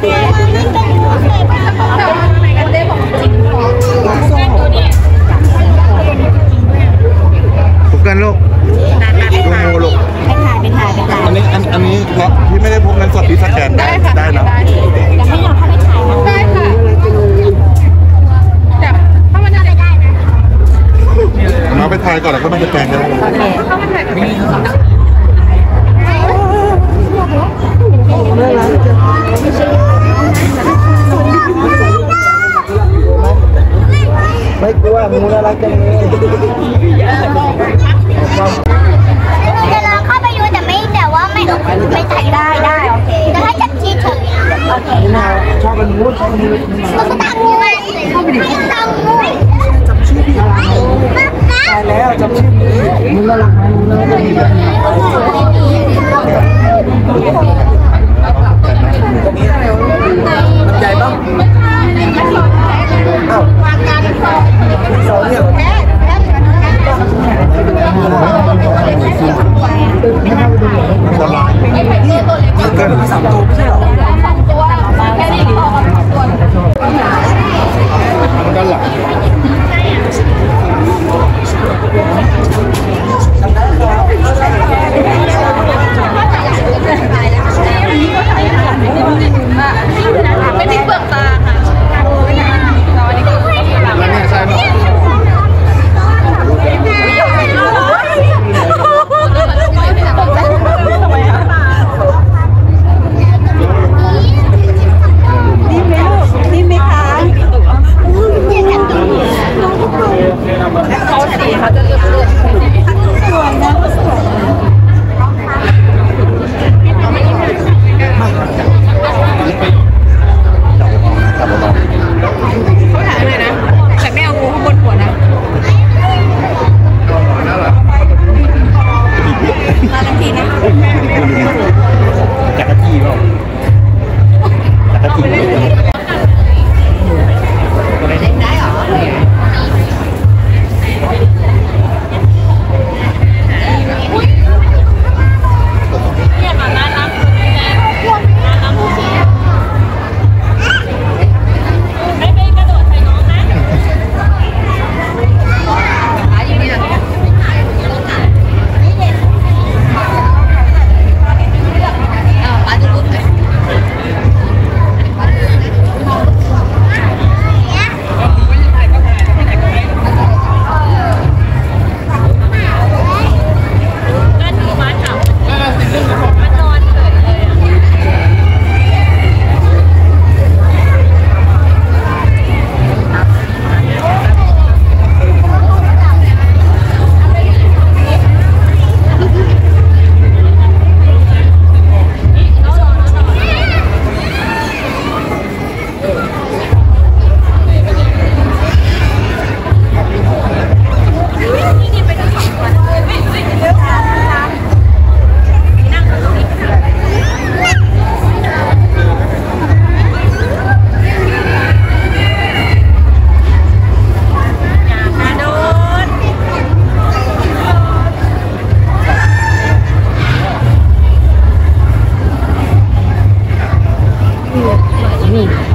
พบกันลูกลูกอันนี้ล็อกที่ไม่ได้พกเงินสดที่สแกนได้นะแต่ไม่อยากเข้าไปถ่ายได้ค่ะแต่ถ้ามันได้นะมาไปถ่ายก่อนแล้วก็มันจะแกงได้เข้ามาถ่ายกับพี่ไม่กลัวงูน่ารักจังเลยจะลองเข้าไปดูแต่ว่าไม่ถ่ายได้โอเคจะให้จับที่เฉยโอเคชอบมันงูชอบมันงูก็ตามงูมันเข้าไปดิตามงูจำชื่อพี่อะไรตายแล้วจำชื่อมึงน่ารักไหมมึงน่ารักใหญ่ปะอ้าวสองเนี่ยคนร้ายเกิน3 ตัวไม่ใช่หรอแค่นี้พอกับตัวด้านหลังไม่ได้เปลือกตาค่ะตอนนี้ก็แล้วเนี่ยใช่ไหมเขาสีเขาจะเลือดสวยนะสวยเขาถามเลยนะแต่ไม่เอางูข้างบนหัวนะมาทันทีนะจักรจี้เปล่าจักรจี้ได้หรอนี่